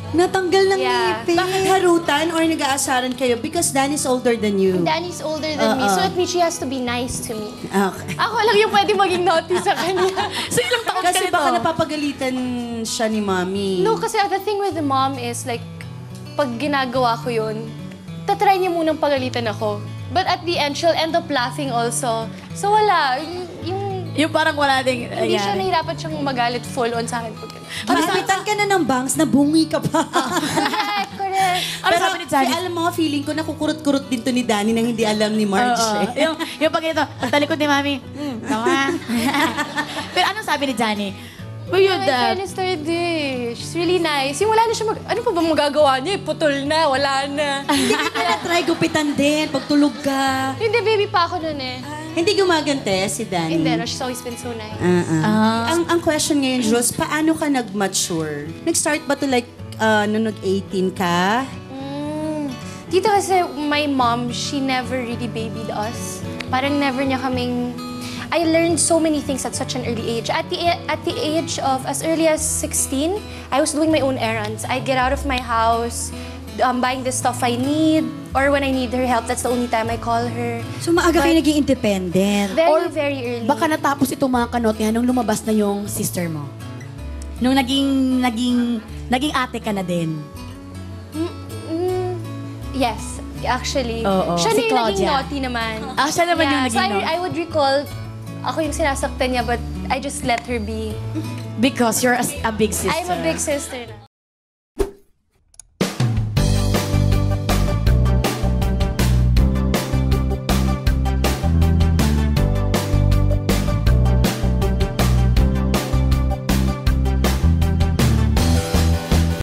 Natanggal ng Yeah. ngipin. Bakit harutan or nag-aasaran kayo? Because Danny's older than you. Danny's older than me, so it means she has to be nice to me. Okay. Ako lang yung pwede maging naughty sa kanya. So ilang taon ka Kasi nito? baka napapagalitan siya ni Mommy. No, kasi the thing with the mom is like, pag ginagawa ko yun, tatry niya munang pagalitan ako. But at the end, she'll end up laughing also. So wala, Yung parang wala ding... hindi siya nahirapan siyang magalit full on sa akin. Malapitan ka na ng bangs, nabungi ka pa. Correct, correct. Ano sabi ni Johnny? Alam mo, feeling ko nakukurot-kurot din to ni Danny nang hindi alam ni Marge. Eh. yung pag ito, talikod ni Mami. Tama. Pero anong sabi ni Johnny? Were you My the... friend is third day. She's really nice. Yung wala na siya ano pa ba magagawa niya? Putol na, wala na. Hindi ka pala try gupitan din pag tulog ka. Hindi, baby pa ako nun eh. Hindi gumagante si Danny. Hindi, no, she's always been so nice. Ang question ngayon, Jules, paano ka nag-mature? Nag-start ba to like nung nag-18 ka? Dito kasi my mom, she never really babied us. Parang never niya kaming... I learned so many things at such an early age. At the age of as early as 16, I was doing my own errands. I get out of my house, buying the stuff I need, or when I need her help, that's the only time I call her. So maaga kayo naging independent? Very, very early. Baka natapos itong mga kanotihan nung lumabas na yung sister mo. Nung naging ate ka na din. Yes, actually. Oo. Siya Si na yung naging Claudia. naughty naman. Siya naman yung naging so naughty. I would recall, ako yung sinasaktan niya, but I just let her be. Because you're a big sister. I'm a big sister na.